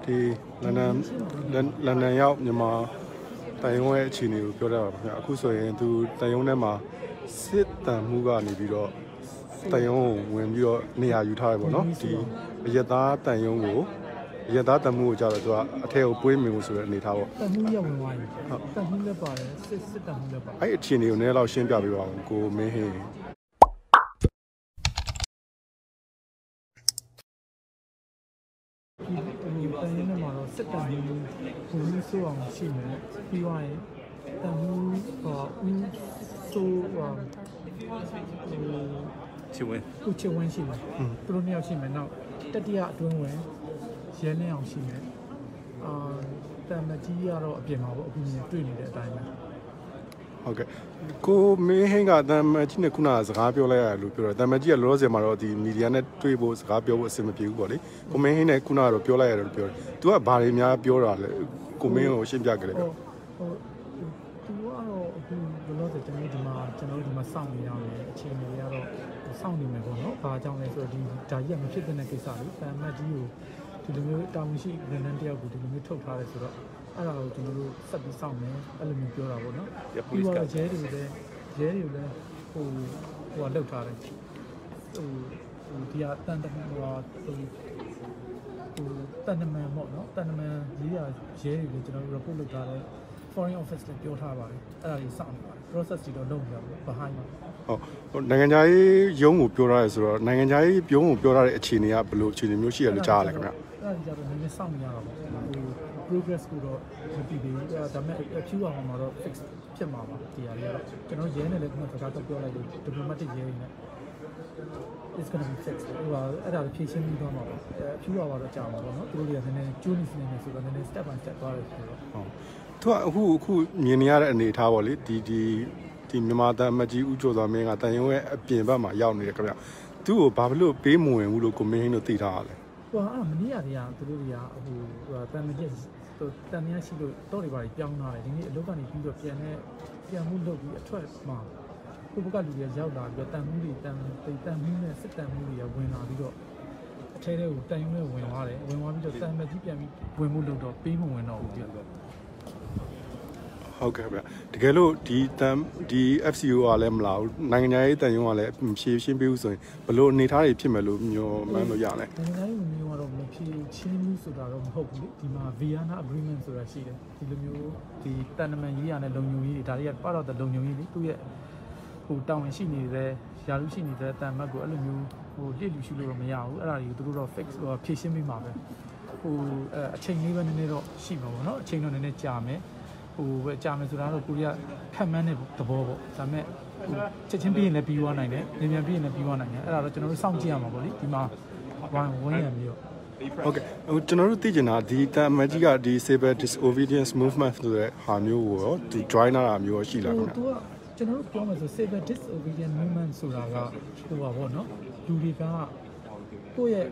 ဒီလန်ဒန်ရောက်မြန်မာတန်ရုံးရဲ့အခြေအနေကိုပြောရပါခင်ဗျအခုဆိုရင်သူတန်ရုံးထဲမှာစစ်တမ်းမှုကနေပြီးတော့တန်ရုံးကိုဝင်ပြီးတော့နေရာယူထားတယ်ပေါ့နော်ဒီအရသားတန်ရုံးကိုအရသားတန်မှုကိုကြာတော့သူကအထက်ကိုပွေးမြင်မှုဆိုတဲ့အနေထားပေါ့တန်မှုရဝင်သွားပြီတန်မှုလည်းပါတယ်စစ်တန်မှုလည်းပါအဲ့အခြေအနေကိုနည်းလောက်ရှင်းပြပေးပါဦးကိုမင်းဟင်းတန်ရုံးထဲမှာတော့စစ်တမ်းမှုကိုဦးဆိုးအောင်ရှိမယ်ပြီးသွားရင်တန်မှုဦးဆိုးချစ်ဝင်းရှိမယ်သူတို့နှစ်ယောက်ရှိမယ်နောက်တတိယအတွင်းဝင်ရဲလင်းအောင်ရှိမယ်တန်မကြီးကတော့အပြင်မှာပေါ့အခုမြင်တွေ့နေတဲ့အတိုင်းပဲဟုတ်ကဲ့ကိုမင်းဟင်းကတန်မကြီးနဲ့ခုနကစကားပြောလိုက်ရတယ်လို့ပြောတော့တန်မကြီးကလောလောဆယ်မှာတော့ဒီမီဒီယာနဲ့တွေ့ဖို့စကားပြောဖို့အဆင်မပြေဘူးပေါ့လေကိုမင်းဟင်းနဲ့ခုနကတော့ပြောလိုက်ရတယ်လို့ပြောတယ်။ तू ကဘာတွေများပြောတာလဲကိုမင်းကိုရှင်းပြကြတယ်ဗျ။သူကတော့အခုလောလောဆယ်ကျွန်တော်ဒီမှာစောင့်နေရတယ်အချိန်တွေကတော့စောင့်နေမယ်ပေါ့နော်။ဘာကြောင့်လဲဆိုတော့ဒီဒါကြီးကမဖြစ်တဲ့ကိစ္စလေ။တန်မကြီးကိုဒီလိုမျိုးတာဝန်ရှိဝန်ထမ်းတယောက်ကိုဒီလိုမျိုးထုတ်ထားတယ်ဆိုတော့အဲ့ဒါကိုကျွန်တော်တို့ဆက်ပြီးစောင့်မယ်အဲ့လိုမျိုးပြောတာပေါ့နော်ပြီးတော့ရဲတွေကိုလည်းဟိုလောက်ထားတယ်ဒီကတန်တမန်တန်တမန်ပေါ့နော်တန်တမန်ရေးရရဲတွေကိုကျွန်တော်တို့ report လုပ်ထားတယ် foreign office လည်းပြောထားပါတယ်အဲ့ဒါကြီးစောင့်နေပါတယ် process တွေတော့လုပ်နေပါဘူး behind မှာဟုတ်နိုင်ငံခြားရေးရုံးကိုပြောထားရဲဆိုတော့နိုင်ငံခြားရေးရုံးကိုပြောထားတဲ့အခြေအနေကဘယ်လိုအခြေအနေမျိုးရှိရလို့ကြားရလဲခင်ဗျအဲ့ဒါကြီးကတော့နည်းနည်းစောင့်နေရတာပေါ့progress ကိုတော့မသိသေးဘူးဒါပေမဲ့ few အောင်မှာတော့ fix ဖြစ်မှာပါဒီဟာလေးကတော့ကျွန်တော်ရဲနဲ့လည်းခုနကစကားတော့ပြောလိုက်လို့ diplomatic ရဲနေ it's going to be fixed ဟိုအဲ့ဒါဖြည့်ရှင်းပြီးသွားမှာပါfew အောင်တော့ကြာမှာပေါ့နော်သူတို့တွေကနည်းနည်းကျိုးနေနေဆိုတော့နည်းနည်း step by step သွားတယ်ဆိုတော့ဟုတ်သူကအခုမြင်နေရတဲ့အနေအထားပေါ့လေဒီမြန်မာတန်မကြီးဦးကျော်စွာမင်းကတန်ရုံးရဲ့အပြင်ဘက်မှာရောက်နေတယ်ခင်ဗျသူ့ကိုဘာလို့ပေးမဝင်ဘူးလို့ကိုမင်းဟင်းတို့သိထားရလဲဟိုမနေ့ကတည်းကသူတို့တွေကတန်မကြီးတန်မြရှိလို့တော့တွေပါပြောင်းလာတယ်ဒီနေ့အလုပ်ကနေပြီးတော့ပြန်မှုလုပ်ပြီးအထွက်မှာကိုဘကလူတွေရောက်လာပြီးတော့တန်မှုတွေတန်မှုနဲ့စစ်တန်မှုတွေဝင်လာပြီးတော့အထဲထဲကိုတန်ရုံးနဲ့ဝင်သွားတယ်ဝင်သွားပြီးတော့တန်မကြီးပြန်ပြီးဝင်မှုလုပ်တော့ပေးမဝင်တော့ဘူးပြတော့ဟုတ်ကဲ့ဗျတကယ်လို့ဒီ FCO ကလည်းမလာဘူးနိုင်ငံရေးတန်ရုံးကလည်းဖြည့်ရှင်းပေးဘူးဆိုရင်ဘယ်လိုအနေထားတွေဖြစ်မယ်လို့မျှော်မှန်းလို့ရလဲနိုင်ငံရေးမျိုးကတော့မဖြည့်ချင်းဘူးဆိုတာတော့မဟုတ်ဘူးလေဒီမှာ Vienna Agreement ဆိုတာရှိတယ်ဒီလိုမျိုးဒီတန်တမန်ရေးရတဲ့လုံခြုံရေးတွေဒါတွေက part of the လုံခြုံရေးလေသူ့ရဲ့တာဝန်ရှိနေတဲ့ယာလူရှိနေတဲ့တန်မတ်ကိုအဲ့လိုမျိုးလစ်လူရှိလို့တော့မရဘူးအဲ့ဒါတွေကိုသူတို့တော့ fix ဖြည့်ရှင်းပေးမှာပဲအချိန်လေးပဲနည်းနည်းတော့ရှိမှာပေါ့နော်အချိန်တော့နည်းနည်းကြာမယ်ပဲကြာမယ်ဆိုတာတော့ကိုရီးယားဖတ်မှန်းတဲ့သဘောပေါ့ဒါပေမဲ့ချက်ချင်းပြီးရင်လည်းပြီးသွားနိုင်တယ်မြန်ပြီးရင်လည်းပြီးသွားနိုင်တယ်အဲ့ဒါတော့ကျွန်တော်တို့စောင့်ကြည့်ရမှာပေါ့လေဒီမှာဝန်းရံပြီးတော့ဟုတ်ကဲ့ကျွန်တော်တို့သိချင်တာဒီတန်မကြီးကဒီ Civil Disobedience Movement ဆိုတဲ့ဟာမျိုးကိုရောဒီ join လာတာမျိုးရောရှိလားခင်ဗျသူကကျွန်တော်တို့ပြောမယ်ဆို Civil Disobedience Movement ဆိုတာကပါပေါ့နော်လူတွေကကိုယ့်ရဲ့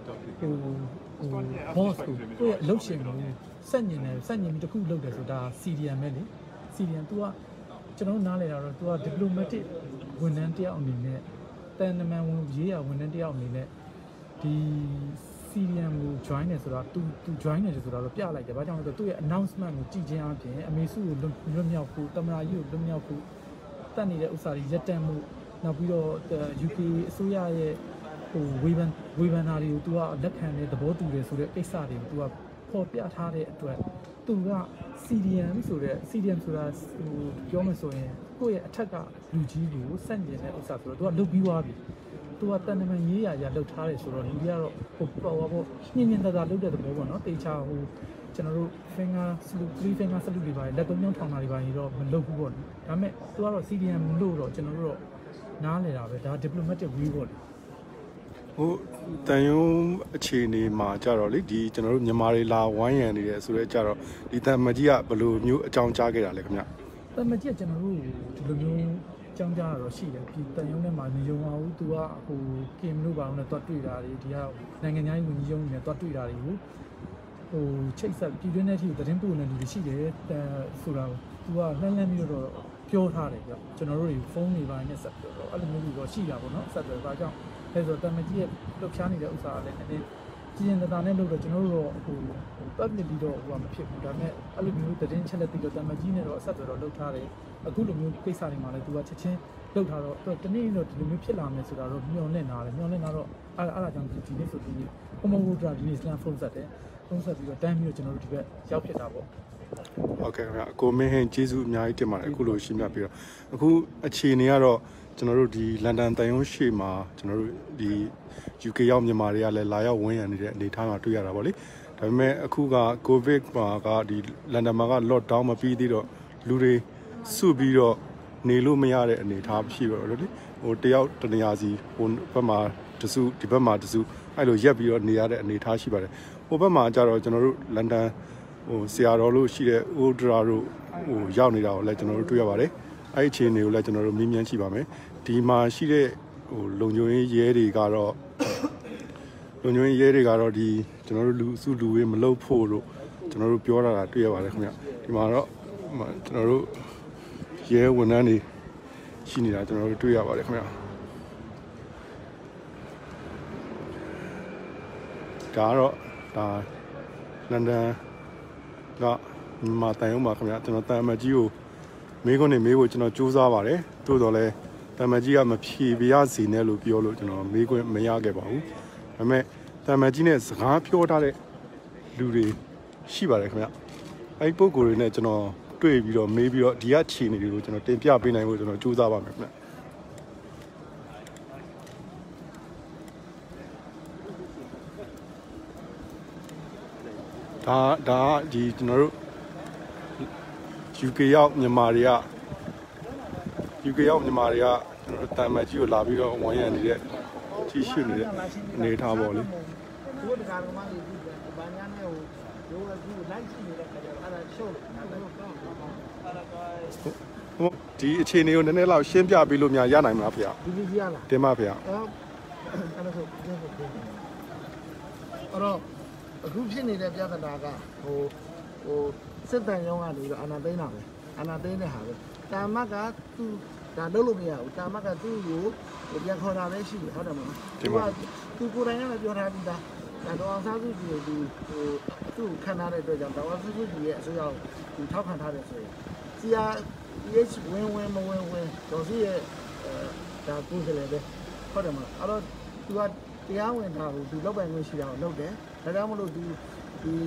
boss ကိုယ့်ရဲ့အလုပ်ရှင်ကိုစက်ညင်ပြီးတခုလုပ်တယ်ဆိုတာ CDM ပဲလေ CDM သူကကျွန်တော်နားလည်တာတော့သူက diplomatic ဝန်ထမ်းတယောက်အနေနဲ့တန်တမန်ရေးရဝန်ထမ်းတယောက်အနေနဲ့ဒီ CDM ကို join နေဆိုတာသူ join နေတယ်ဆိုတာတော့ပြလိုက်တယ်။ဘာကြောင့်လဲဆိုတော့သူ့ရဲ့ announcement ကိုကြည့်ချင်းအပြင်အမေစုကိုလွတ်မြောက်ဖို့တမနာကြီးကိုလွတ်မြောက်ဖို့တတ်နေတဲ့ဥစ္စာတွေရပ်တန့်မှုနောက်ပြီးတော့ UK အစိုးရရဲ့ဝေဖန်တာတွေကိုသူကလက်ခံတဲ့သဘောတူတယ်ဆိုတဲ့ကိစ္စတွေကိုသူကပေါ်ပြထားတဲ့အတွက်သူက CDM ဆိုတာပြောမှဆိုရင်ကိုယ့်ရဲ့အထက်ကလူကြီးကိုစန့်ကျင်တဲ့ဥစ္စာဆိုတော့သူကလုတ်ပြီးသွားပြီသူကတန်တမန်ရေးရလုတ်ထားတယ်ဆိုတော့လူကြီးကတော့ညင်သာသာလုတ်တဲ့သဘောပေါ့နော်တေချာကျွန်တော်တို့ finger salute 3 finger salute တွေပါလက်သုံးချောင်းထောင်တာတွေပါရင်တော့မလုတ်ဘူးပေါ့ဒါပေမဲ့သူကတော့ CDM လို့တော့ကျွန်တော်တို့တော့နားလည်တာပဲဒါ diplomatic way ပေါ့တန်ရုံးအခြေအနေမှာကြတော့လေဒီကျွန်တော်တို့မြန်မာတွေလာဝိုင်းရံနေတယ်ဆိုတော့ကြတော့ဒီတန်မကြီးကဘယ်လိုမျိုးအကြောင်းကြားခဲ့တာလဲခင်ဗျတန်မကြီးကကျွန်တော်တို့ဒီလိုမျိုးအကြောင်းကြားတာတော့ရှိတယ်ဒီတန်ရုံးထဲမှာနေရုံအောင်သူကကင်လို့ပါအောင်နဲ့တွတ်တွေ့တာတွေဒီကနိုင်ငံခြားရေးဝန်ကြီးရုံးနဲ့တွတ်တွေ့တာတွေကိုချိတ်ဆက်ပြည်တွင်းထဲထိသတင်းပို့နေလူတွေရှိတယ်ဆိုတာသူကလှမ်းပြီးတော့ပြောထားတယ်ဗျကျွန်တော်တို့တွေဖုန်းတွေပိုင်းနဲ့ဆက်ပြောတော့အဲ့လိုမျိုးတွေတော့ရှိတာပေါ့နော်ဆက်ပြောဒါကြောင့်အဲဆိုတန်မကြီးရဲ့လှုပ်ရှားနေတဲ့ဥစ္စာကလည်းနည်းနည်းကြည်ရင်တာနဲ့လို့တော့ကျွန်တော်တို့တော့ဟိုပတ်နေပြီးတော့ဟိုမဖြစ်ဘူးဒါပေမဲ့အဲ့လိုမျိုးသတင်းချက်လက်ပြီးတော့တမကြီးနဲ့တော့အဆက်အသွယ်တော့လုပ်ထားတယ်အခုလိုမျိုးကိစ္စတွေမှာလည်းသူကချက်ချင်းလုပ်ထားတော့တနေ့တော့ဒီလိုမျိုးဖြစ်လာမယ်ဆိုတာတော့မျှော်လင့်နာတယ်မျှော်လင့်နာတော့အဲ့ဒါကြောင့်ဒီနေ့ဆိုဒီနေ့ဟိုမဟုတ်တာဒီနေ့စလန်ဖုန်းဆက်တယ်ဖုန်းဆက်ပြီးတော့တန်းပြီးတော့ကျွန်တော်တို့ဒီဘက်ရောက်ဖြစ်တာပေါ့ဟုတ်ကဲ့ခင်ဗျကိုမင်းဟင်ကျေးဇူးအများကြီးတင်ပါတယ်အခုလိုရှင်းပြပြီးတော့အခုအခြေအနေကတော့ကျွန်တော်တို့ဒီလန်ဒန်တန်ရုံးရှေ့မှာကျွန်တော်တို့ဒီ UK ရောက်မြန်မာတွေကလည်းလာရောက်ဝန်းရံနေတဲ့အနေအထားမှာတွေ့ရတာပေါ့လေဒါပေမဲ့အခုက COVID မှာကဒီလန်ဒန်မှာက lockdown မပြီးသေးတော့လူတွေစုပြီးတော့နေလို့မရတဲ့အနေအထားရှိတော့လေဟိုတယောက်တနေရာစီဟိုဘက်မှာတစုဒီဘက်မှာတစုအဲ့လိုရက်ပြီးတော့နေရတဲ့အနေအထားရှိပါတယ်ဟိုဘက်မှာကျတော့ကျွန်တော်တို့လန်ဒန်ဟိုဆရာတော်လို့ရှိတဲ့အိုဒရာတို့ဟိုရောက်နေတာကိုလည်းကျွန်တော်တို့တွေ့ရပါတယ်အဲ့ဒီအခြေအနေကိုလည်းကျွန်တော်တို့မြင်မြန်ရှိပါမယ်ဒီမှာရှိတဲ့ဟိုလုံခြုံရေးရဲတွေကတော့လုံခြုံရေးရဲတွေကတော့ဒီကျွန်တော်တို့လူစုလူဝေးမလုပ်ဖို့လို့ကျွန်တော်တို့ပြောတာတွေ့ရပါတယ်ခင်ဗျဒီမှာတော့ကျွန်တော်တို့ရဲဝန်ထမ်းတွေရှိနေတာကျွန်တော်တို့တွေ့ရပါတယ်ခင်ဗျဒါကတော့လန်ဒန်ကမြန်မာတန်ရုံးမှာခင်ဗျကျွန်တော်တန်အမကြီးကိုမေးခွန်းနေမေးဖို့ကျွန်တော်စူးစမ်းပါတယ်သို့တော်လည်းတန်မကြီးကမဖြေပြရစီနဲ့လို့ပြောလို့ကျွန်တော်မေးခွန်းမရခဲ့ပါဘူးဒါပေမဲ့တန်မကြီးနဲ့စကားပြောထားတဲ့လူတွေရှိပါတယ်ခင်ဗျအဲ့ဒီပုံကိုယ်တွေနဲ့ကျွန်တော်တွေ့ပြီးတော့မေးပြီးတော့ဒီကခြေနေတွေကိုကျွန်တော်တင်ပြပေးနိုင်ဖို့ကျွန်တော်စူးစမ်းပါမယ်ခင်ဗျဒါဒီကျွန်တော်တို့ UK ရောက်မြန်မာတွေက UK ရောက်မြန်မာတွေကကျွန်တော်တန်မကြီးကိုလာပြီးတော့ဝန်ရံနေတဲ့ကြီးရှိနေတဲ့အနေထားပေါ့လေတို့တကားမှလေးဒီဘာညာနဲ့ဟိုရိုးကူလိုက်ရှိနေတဲ့ခါကျတော့အဲ့ဒါရှုပ်တယ်အဲ့ဒါဒီအခြေအနေကိုနည်းနည်းလောက်ရှင်းပြပေးလို့များရနိုင်မလားဖေ။ဒီကြီးရလားတင်ပါဖေ။အဲ့ဒါဆိုအခုဖြစ်နေတဲ့ပြဿနာကဟိုစစ်တမ်းရောင်းကနေပြီးတော့အာနာသိန်းတာပဲအာနာသိန်းတဲ့ဟာပဲတာမတ်ကသူဒါလုပ်လို့မရဘူးတာမတ်ကသူ့ကိုပြန်ခေါ်တာပဲရှိတယ်ဟုတ်တယ်မလားသူကိုယ်တိုင်လည်းပြောထားပြီးသားဒါတော့အောင်စားစုကြီးကိုသူ့ခံထားတဲ့အတွက်ကြောင့်တော်စုကြီးရဲ့အစိုးရကိုသူထောက်ခံထားတယ်ဆိုရင်စီယာ PH ဝင်မဝင်တော်စီရဲ့ဒါကိုယ်စလဲပဲဟုတ်တယ်မလားအဲ့တော့သူကတရားဝင်တာကိုသူလောက်ပိုင်ခွင့်ရှိတာကိုလုပ်တယ်ဒါကြောင့်မလို့ဒီဟို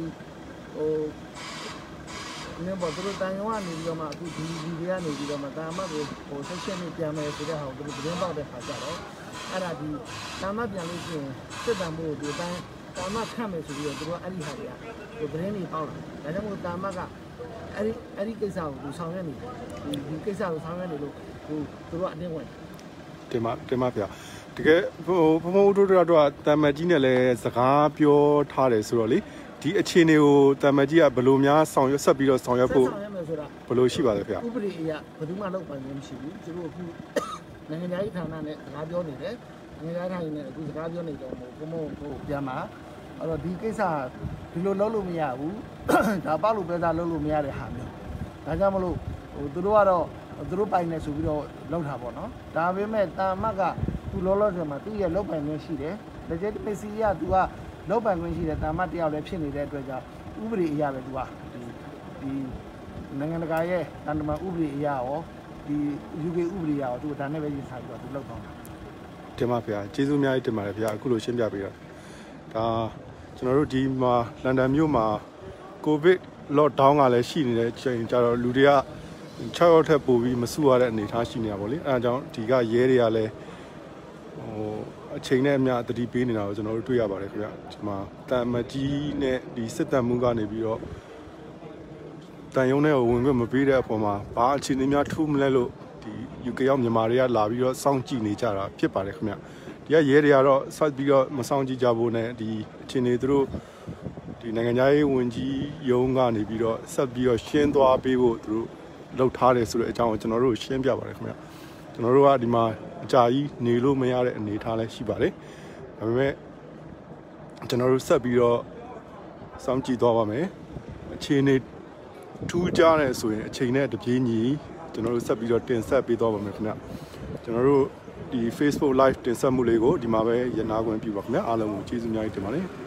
နေပေါ်သူတို့တန်ရုံကနေပြီးတော့မှအခုဒီတွေကနေပြီးတော့မှတာမတ်ကိုဟိုဆက်ချက်နဲ့ပြန်မယ်ဆိုတဲ့ဟာကိုသူတို့သတင်းပေါက်တဲ့ခါကျတော့အဲ့ဒါဒီတာမတ်ပြန်လို့ရှိရင်စစ်တမ်းဖို့ဒီတိုင်းတာမတ်ခတ်မယ်ဆိုပြီးတော့သူတို့အဲ့ဒီဟာတွေကဟိုသတင်းတွေပေါက်လာဒါကြောင့်မို့တာမတ်ကအဲ့ဒီကိစ္စကိုသူဆောင်ရွက်နေတယ်ဒီကိစ္စကိုဆောင်ရွက်နေလို့ဟိုသူတို့အတင်းဝင်တင်ပါဗျာတကယ်ဟိုဘုံတို့တော့တန်မကြီးနဲ့လည်းစကားပြောထားတယ်ဆိုတော့လေဒီအခြေအနေကိုတန်မကြီးကဘယ်လိုများဆောင်ရွက်ဆက်ပြီးတော့ဆောင်ရွက်ဖို့ဘယ်လိုရှိပါလဲဗျာဥပဒေအရဘယ်သူမှလုပ်ပိုင်လို့မရှိဘူးသူတို့အခုနိုင်ငံရေးဌာနနဲ့စကားပြောနေတယ်နိုင်ငံရေးဌာနနဲ့အခုစကားပြောနေတော့ဘုံဟိုပြန်มาအဲ့တော့ဒီကိစ္စဒီလိုလုပ်လို့မရဘူးဒါပေါ့လို့ပဲသားလုပ်လို့မရတဲ့ဟာမျိုးဒါကြောင့်မလို့ဟိုသူတို့ကတော့သူတို့ပိုင်နေဆိုပြီးတော့လောက်တာပေါ့နော်ဒါပေမဲ့တာမတ်ကသူလောလောဆယ်မှာသူ့ရဲ့လောက်ပိုင်နေရှိတယ် legitimacy ကသူကလောက်ပိုင်ခွင့်ရှိတယ်တာမတ်တယောက်လည်းဖြစ်နေတဲ့အတွက်ကြောင့်ဥပဒေအရပဲသူကဒီနိုင်ငံတကာရဲ့တန်တမာဥပဒေအရရောဒီ UK ဥပဒေအရရောသူဒါနဲ့ပဲရင်ဆိုင်ပြီးတော့သူလောက်တော့တင်ပါဗျာကျေးဇူးအများကြီးတင်ပါတယ်ဗျာအခုလိုရှင်းပြပေးတော့ဒါကျွန်တော်တို့ဒီမှာလန်ဒန်မြို့မှာ COVID lockdown ကလည်းရှိနေတဲ့ချိန်ကြတော့လူတွေက6ရောက်ထက်ပိုပြီးမစုရတဲ့အနေအထားရှိနေတာပေါ့လေအဲဒါကြောင့်ဒီကရဲတွေကလည်းဟိုအချိန်နဲ့အမျှတတိပေးနေတာကိုကျွန်တော်တို့တွေ့ရပါတယ်ခင်ဗျဒီမှာတန်မကြီးနဲ့ဒီစစ်တပ်မှုကနေပြီးတော့တန်ရုံးနဲ့ဝင်ခွင့်မပေးတဲ့အပေါ်မှာဘာအခြေအနေများထူးမလဲလို့ဒီ UK ရောက်မြန်မာတွေကလာပြီးတော့စောင့်ကြည့်နေကြတာဖြစ်ပါတယ်ခင်ဗျဒီကရဲတွေကတော့ဆက်ပြီးတော့မစောင့်ကြည့်ကြဖို့နဲ့ဒီအခြေအနေသူတို့ဒီနိုင်ငံရေးဝန်ကြီးရုံးကနေပြီးတော့ဆက်ပြီးတော့ရှင်းသွားပေးဖို့သူတို့လုပ်ထားတယ်ဆိုတဲ့အကြောင်းကိုကျွန်တော်တို့ရှင်းပြပါတယ်ခင်ဗျကျွန်တော်တို့ကဒီမှာအကြာကြီးနေလို့မရတဲ့အနေအထားလည်းရှိပါတယ်ဒါပေမဲ့ကျွန်တော်တို့ဆက်ပြီးတော့စောင့်ကြည့်သွားပါမယ်အခြေအနေထူးခြားတယ်ဆိုရင်အချိန်နဲ့တပြေးညီကျွန်တော်တို့ဆက်ပြီးတော့တင်ဆက်ပေးသွားပါမယ်ခင်ဗျကျွန်တော်တို့ဒီ Facebook live တင်ဆက်မှုလေးကိုဒီမှာပဲရနာခွင့်ပြုပါခင်ဗျအားလုံးကိုကျေးဇူးအများကြီးတင်ပါတယ်